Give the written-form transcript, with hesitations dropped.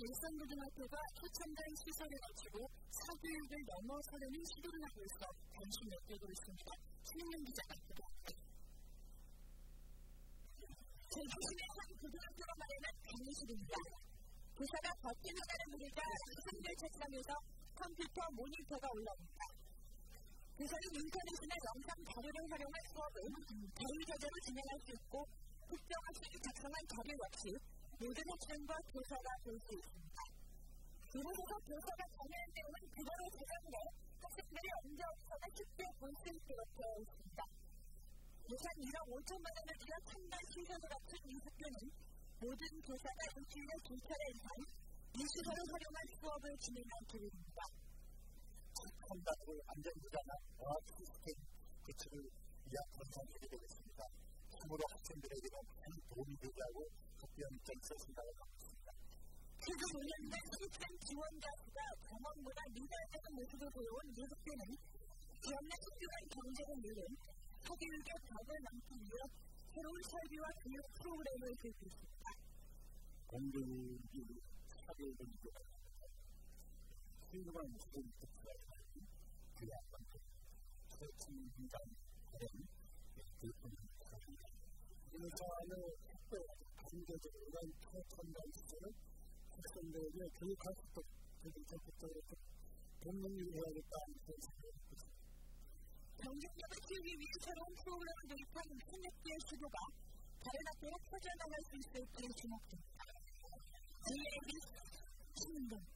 일산고등학교가 최첨단 시설을 갖추고 사교육을 넘어서려는 시도를 하고 있어 관심을 끌고 있습니다. 신은영 기자가 보도합니다. 제주시의 한 고등학교가 마련한 강의실입니다. 교사가 밖에 나가는 무리가 학생들 책상에서 컴퓨터 모니터가 올라옵니다. 교사는 인터넷이나 영상 자료를 활용한 수업을 자유자재로 진행할 수 있고 특정 학생이 작성한 자료 역시 모든 학생과 교사가 볼 수 있습니다. 이곳에서 교사가 정해한 내용은 그대로 저장돼 학생들이 언제 어디서나 쉽게 볼 수 있도록 되어 있습니다. 예산 1억 5천만 원을 들여 첨단 시설을 갖춘 이 학교는 모든 교사가 일주일에 2차례 이상 이 시설을 활용한 수업을 진행할 계획입니다. 첨단으로 안전보장한 어학 시스템 구축을 위한 건설이 되겠습니다. 참으로 학생들에게는 큰 도움이 되자고 학교 입장에서 생각을 하고 있습니다. 최근 5년간 시스템 지원자 수가 경험보다 미달되는 모습을 보여온 이 학교는 지역 내 특별한 경제를 누린 사교육의 벽을 넘기 위해 새로운 설비와 교육 프로그램을 들고 있습니다. 공교육이 사교육을 이끌어가는 수요가 무슨 특수하게 교육학원들 최첨단 그런 교육입니다. 인사는 학교에 강제적으로 이런 최첨단 시설을 학생들에게 교육할 수 있도록 적극적으로 돕는 일을 해야겠다는 그런 생각을 했습니다. 경쟁력을 키우기 위해 새로운 프로그램을 도입한 신학교의 시도가 다른 학교로 퍼져나갈 수 있을지 주목됩니다. GAB 신은동